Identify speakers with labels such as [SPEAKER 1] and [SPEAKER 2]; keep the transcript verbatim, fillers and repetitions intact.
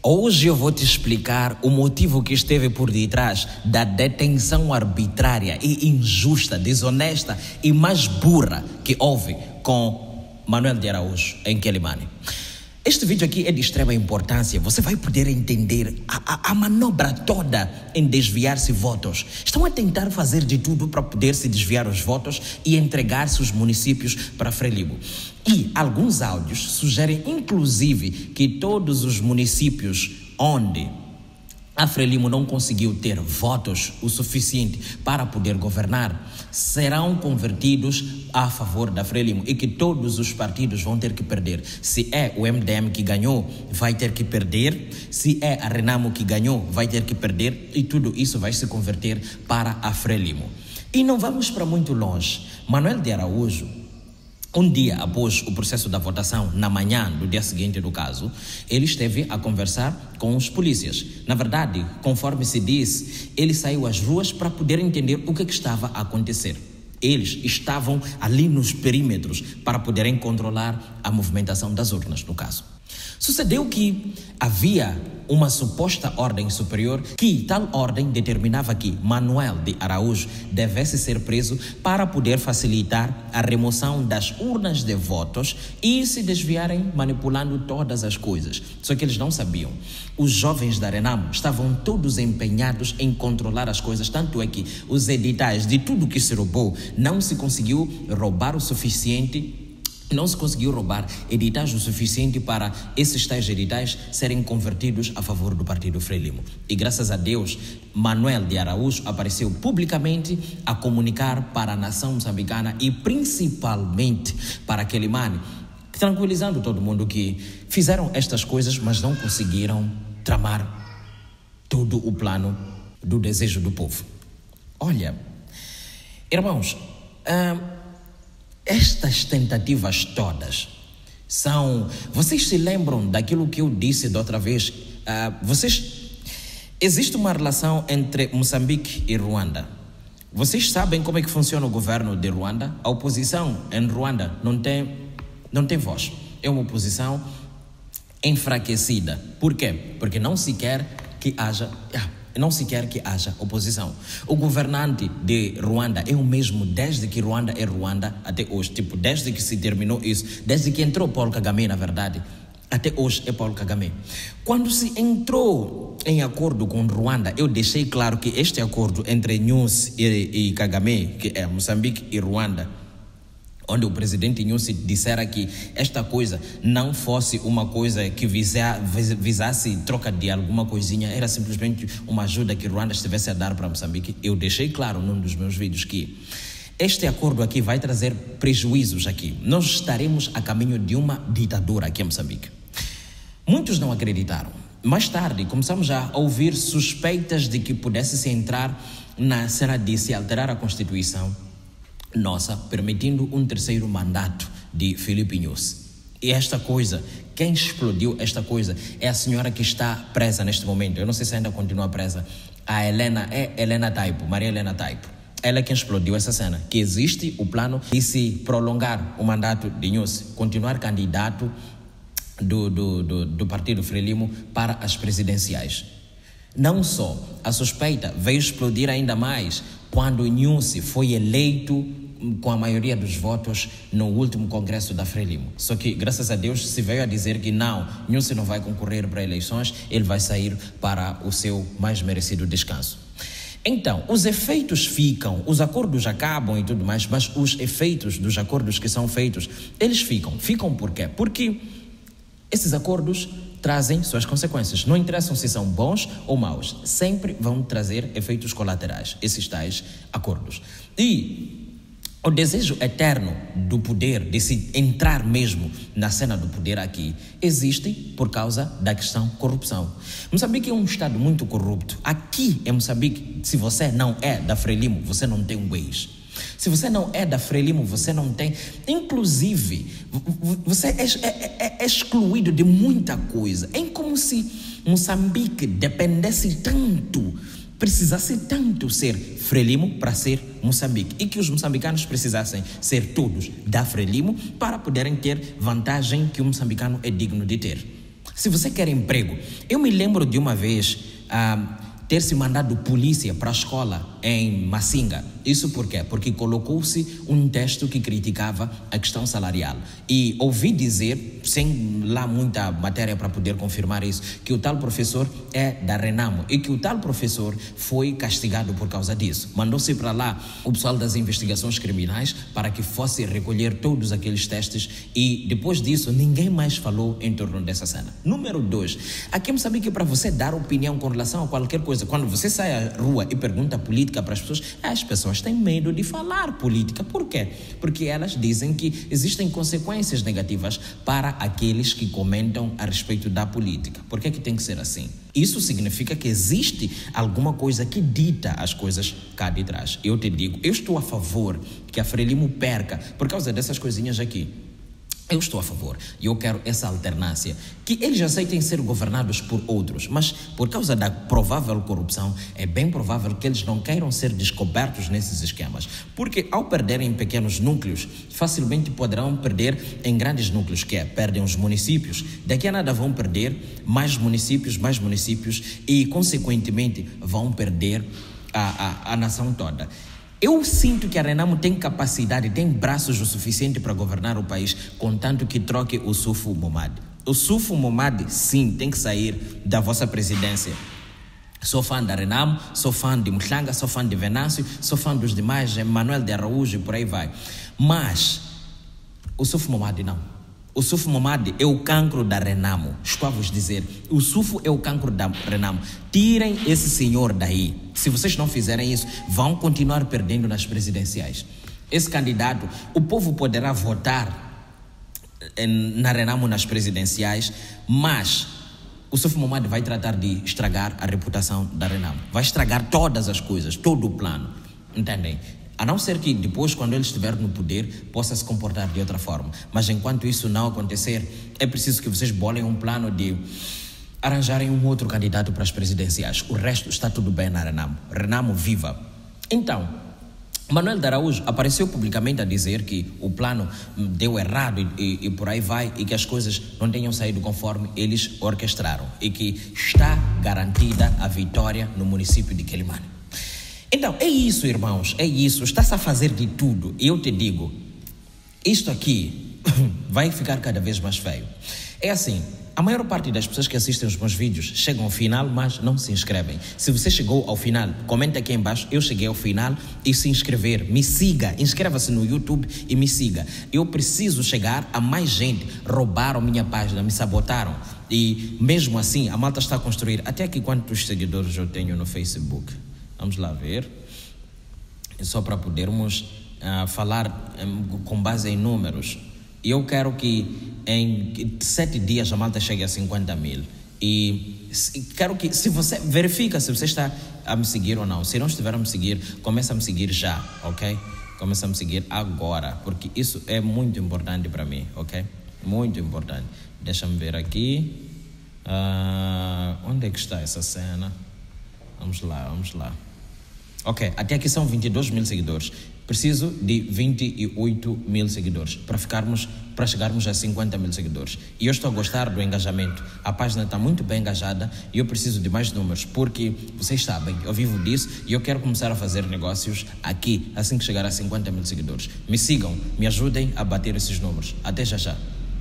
[SPEAKER 1] Hoje eu vou te explicar o motivo que esteve por detrás da detenção arbitrária e injusta, desonesta e mais burra que houve com Manuel de Araújo em Quelimane. Este vídeo aqui é de extrema importância. Você vai poder entender a, a, a manobra toda em desviar-se votos. Estão a tentar fazer de tudo para poder se desviar os votos e entregar-se os municípios para Frelimo. E alguns áudios sugerem, inclusive, que todos os municípios onde a Frelimo não conseguiu ter votos o suficiente para poder governar serão convertidos a favor da Frelimo e que todos os partidos vão ter que perder. Se é o M D M que ganhou, vai ter que perder. Se é a Renamo que ganhou, vai ter que perder. E tudo isso vai se converter para a Frelimo. E não vamos para muito longe. Manuel de Araújo, um dia após o processo da votação, na manhã do dia seguinte do caso, ele esteve a conversar com os polícias. Na verdade, conforme se diz, ele saiu às ruas para poder entender o que, que estava a acontecer. Eles estavam ali nos perímetros para poderem controlar a movimentação das urnas, no caso. Sucedeu que havia uma suposta ordem superior que tal ordem determinava que Manuel de Araújo devesse ser preso para poder facilitar a remoção das urnas de votos e se desviarem manipulando todas as coisas. Só que eles não sabiam. Os jovens da Renamo estavam todos empenhados em controlar as coisas, tanto é que os editais de tudo que se roubou não se conseguiu roubar o suficiente. Não se conseguiu roubar editais o suficiente para esses tais editais serem convertidos a favor do partido Frelimo. E graças a Deus, Manuel de Araújo apareceu publicamente a comunicar para a nação moçambicana e principalmente para Quelimane, tranquilizando todo mundo que fizeram estas coisas, mas não conseguiram tramar todo o plano do desejo do povo. Olha, irmãos, uh, estas tentativas todas são... Vocês se lembram daquilo que eu disse da outra vez? Uh, vocês... Existe uma relação entre Moçambique e Ruanda. Vocês sabem como é que funciona o governo de Ruanda? A oposição em Ruanda não tem, não tem voz. É uma oposição enfraquecida. Por quê? Porque não se quer que haja... Não se quer que haja oposição. O governante de Ruanda é o mesmo desde que Ruanda é Ruanda até hoje. Tipo, desde que se terminou isso, desde que entrou Paul Kagame, na verdade, até hoje é Paul Kagame. Quando se entrou em acordo com Ruanda, eu deixei claro que este acordo entre Nyusi e, e Kagame, que é Moçambique e Ruanda, onde o presidente Nyusi dissera que esta coisa não fosse uma coisa que visa, visasse troca de alguma coisinha, era simplesmente uma ajuda que Ruanda estivesse a dar para Moçambique. Eu deixei claro num dos meus vídeos que este acordo aqui vai trazer prejuízos aqui. Nós estaremos a caminho de uma ditadura aqui em Moçambique. Muitos não acreditaram. Mais tarde começamos a ouvir suspeitas de que pudesse-se entrar na cena de se alterar a Constituição nossa, permitindo um terceiro mandato de Filipe Nyusi. E esta coisa, quem explodiu esta coisa é a senhora que está presa neste momento. Eu não sei se ainda continua presa. A Helena, é Helena Taipo, Maria Helena Taipo. Ela é quem explodiu essa cena, que existe o plano de se prolongar o mandato de Nyusi, continuar candidato do, do, do, do partido Frelimo para as presidenciais. Não só, a suspeita veio explodir ainda mais quando Nyusi foi eleito com a maioria dos votos no último congresso da Frelimo. Só que, graças a Deus, se veio a dizer que não, Nyusi não vai concorrer para eleições, ele vai sair para o seu mais merecido descanso. Então, os efeitos ficam, os acordos acabam e tudo mais, mas os efeitos dos acordos que são feitos, eles ficam. Ficam por quê? Porque esses acordos trazem suas consequências. Não interessam se são bons ou maus. Sempre vão trazer efeitos colaterais, esses tais acordos. E o desejo eterno do poder, de se entrar mesmo na cena do poder aqui, existe por causa da questão corrupção. Moçambique é um estado muito corrupto. Aqui em Moçambique, se você não é da Frelimo, você não tem um ex. Se você não é da Frelimo, você não tem... Inclusive, você é, é, é excluído de muita coisa. É como se Moçambique dependesse tanto, precisasse tanto ser Frelimo para ser Moçambique. E que os moçambicanos precisassem ser todos da Frelimo para poderem ter vantagem que o moçambicano é digno de ter. Se você quer emprego, eu me lembro de uma vez ah, ter se mandado polícia para a escola em Massinga. Isso por quê? Porque colocou-se um texto que criticava a questão salarial. E ouvi dizer, sem lá muita matéria para poder confirmar isso, que o tal professor é da Renamo e que o tal professor foi castigado por causa disso. Mandou-se para lá o pessoal das investigações criminais para que fosse recolher todos aqueles testes e depois disso ninguém mais falou em torno dessa cena. Número dois, aqui em Moçambique, para você dar opinião com relação a qualquer coisa, quando você sai à rua e pergunta política para as pessoas, as pessoas têm medo de falar política. Por quê? Porque elas dizem que existem consequências negativas para aqueles que comentam a respeito da política. Por que é que tem que ser assim? Isso significa que existe alguma coisa que dita as coisas cá de trás. Eu te digo, eu estou a favor que a Frelimo perca por causa dessas coisinhas aqui. Eu estou a favor e eu quero essa alternância, que eles aceitem ser governados por outros, mas por causa da provável corrupção, é bem provável que eles não queiram ser descobertos nesses esquemas, porque ao perderem pequenos núcleos, facilmente poderão perder em grandes núcleos, que é, perdem os municípios, daqui a nada vão perder mais municípios, mais municípios e, consequentemente, vão perder a, a, a nação toda. Eu sinto que a Renamo tem capacidade, tem braços o suficiente para governar o país, contanto que troque o Sufo Momad. O Sufo Momad, sim, tem que sair da vossa presidência. Sou fã da Renamo, sou fã de Mhlanga, sou fã de Venâncio, sou fã dos demais, Manuel de Araújo e por aí vai. Mas o Sufo Momad não. O Sufo Momad é o cancro da Renamo. Estou a vos dizer, o Sufo é o cancro da Renamo. Tirem esse senhor daí. Se vocês não fizerem isso, vão continuar perdendo nas presidenciais. Esse candidato, o povo poderá votar na Renamo nas presidenciais, mas o Sufo Momad vai tratar de estragar a reputação da Renamo. Vai estragar todas as coisas, todo o plano. Entendem? A não ser que depois, quando ele estiver no poder, possa se comportar de outra forma. Mas enquanto isso não acontecer, é preciso que vocês bolem um plano de arranjarem um outro candidato para as presidenciais. O resto está tudo bem na Renamo. Renamo viva. Então, Manuel de Araújo apareceu publicamente a dizer que o plano deu errado e, e, e por aí vai, e que as coisas não tenham saído conforme eles orquestraram e que está garantida a vitória no município de Quelimane. Então, é isso, irmãos, é isso. Está-se a fazer de tudo. E eu te digo, isto aqui vai ficar cada vez mais feio. É assim, a maior parte das pessoas que assistem os meus vídeos chegam ao final, mas não se inscrevem. Se você chegou ao final, comenta aqui embaixo, eu cheguei ao final, e se inscrever. Me siga, inscreva-se no YouTube e me siga. Eu preciso chegar a mais gente. Roubaram minha página, me sabotaram. E mesmo assim, a malta está a construir. Até aqui quantos seguidores eu tenho no Facebook? Vamos lá ver, só para podermos uh, falar um, com base em números. Eu quero que em sete dias a malta chegue a cinquenta mil. E se, quero que, se você verifica se você está a me seguir ou não. Se não estiver a me seguir, começa a me seguir já, ok? Começa a me seguir agora, porque isso é muito importante para mim, ok? Muito importante. Deixa-me ver aqui. Uh, onde é que está essa cena? Vamos lá, vamos lá. Ok, até aqui são vinte e dois mil seguidores. Preciso de vinte e oito mil seguidores para ficarmos, para chegarmos a cinquenta mil seguidores. E eu estou a gostar do engajamento. A página está muito bem engajada e eu preciso de mais números, porque vocês sabem, eu vivo disso e eu quero começar a fazer negócios aqui, assim que chegar a cinquenta mil seguidores. Me sigam, me ajudem a bater esses números. Até já já.